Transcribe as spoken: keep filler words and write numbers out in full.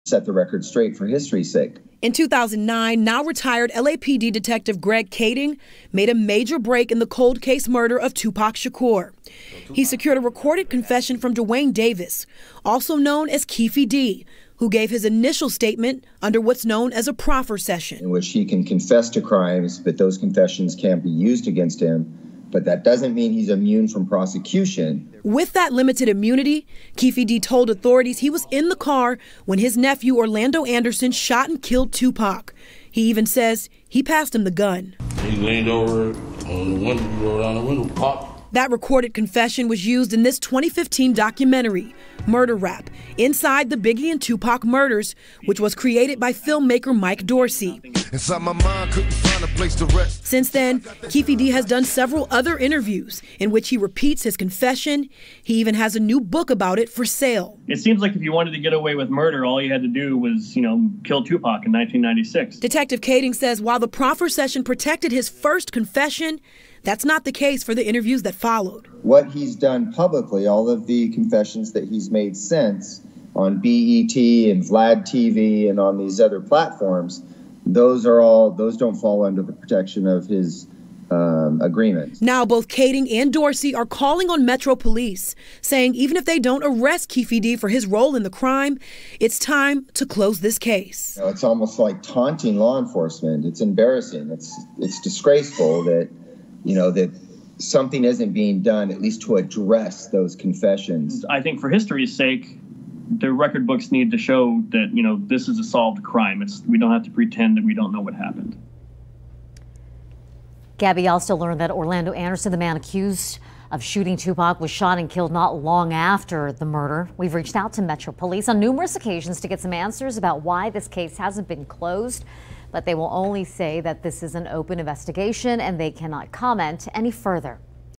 set the record straight for history's sake. In two thousand nine, now retired L A P D Detective Greg Kading made a major break in the cold case murder of Tupac Shakur. He secured a recorded confession from Duane Davis, also known as Keffe D, who gave his initial statement under what's known as a proffer session. In which he can confess to crimes, but those confessions can't be used against him. But that doesn't mean he's immune from prosecution. With that limited immunity, Keffe D told authorities he was in the car when his nephew Orlando Anderson shot and killed Tupac. He even says he passed him the gun. He leaned over on the window, rolled down the window, popped. That recorded confession was used in this twenty fifteen documentary, Murder Rap, Inside the Biggie and Tupac Murders, which was created by filmmaker Mike Dorsey. Inside my mind, couldn't find a place to rest. Since then, Keffe D has done several other interviews in which he repeats his confession. He even has a new book about it for sale. It seems like if you wanted to get away with murder, all you had to do was, you know, kill Tupac in nineteen ninety-six. Detective Kading says while the proffer session protected his first confession, that's not the case for the interviews that followed. What he's done publicly, all of the confessions that he's made since on B E T and Vlad T V and on these other platforms, those are all, those don't fall under the protection of his um, agreement. Now both Kading and Dorsey are calling on Metro Police, saying even if they don't arrest Keffe D for his role in the crime, it's time to close this case. You know, it's almost like taunting law enforcement. It's embarrassing. It's, it's disgraceful that you know, that something isn't being done, at least to address those confessions. I think for history's sake, the record books need to show that, you know, this is a solved crime. It's, we don't have to pretend that we don't know what happened. Gabby also learned that Orlando Anderson, the man accused of shooting Tupac, was shot and killed not long after the murder. We've reached out to Metro Police on numerous occasions to get some answers about why this case hasn't been closed, but they will only say that this is an open investigation and they cannot comment any further.